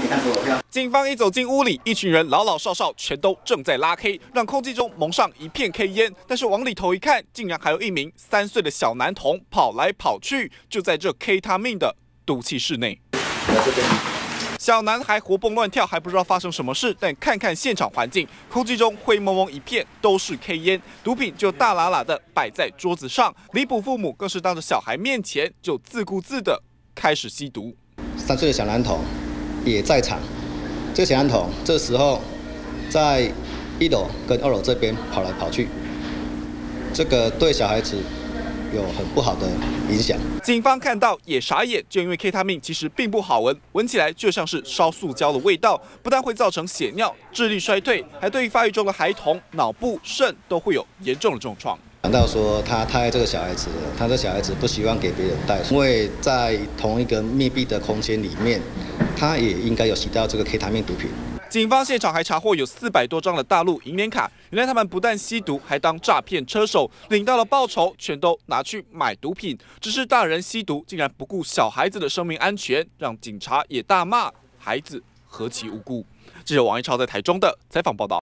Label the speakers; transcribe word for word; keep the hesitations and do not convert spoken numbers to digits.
Speaker 1: 警方一走进屋里，一群人老老少少全都正在拉 K， 让空气中蒙上一片 K 烟。但是往里头一看，竟然还有一名三岁的小男童跑来跑去，就在这 K 他命的毒气室内。小男孩活蹦乱跳，还不知道发生什么事。但看看现场环境，空气中灰蒙蒙一片，都是 K 烟，毒品就大喇喇的摆在桌子上。李埔父母更是当着小孩面前就自顾自的开始吸毒。
Speaker 2: 三岁的小男童也在场，这个小男童这时候在一楼跟二楼这边跑来跑去，这个对小孩子有很不好的影响。
Speaker 1: 警方看到也傻眼，就因为 K 他命其实并不好闻，闻起来就像是烧塑胶的味道，不但会造成血尿、智力衰退，还对于发育中的孩童脑部、肾都会有严重的重创。
Speaker 2: 想到说他太爱这个小孩子了，他这小孩子不希望给别人带，因为在同一个密闭的空间里面，他也应该有吸到这个 K 他命毒品。
Speaker 1: 警方现场还查获有四百多张的大陆银联卡，原来他们不但吸毒，还当诈骗车手，领到了报酬，全都拿去买毒品。只是大人吸毒，竟然不顾小孩子的生命安全，让警察也大骂孩子何其无辜。记者王一超在台中的采访报道。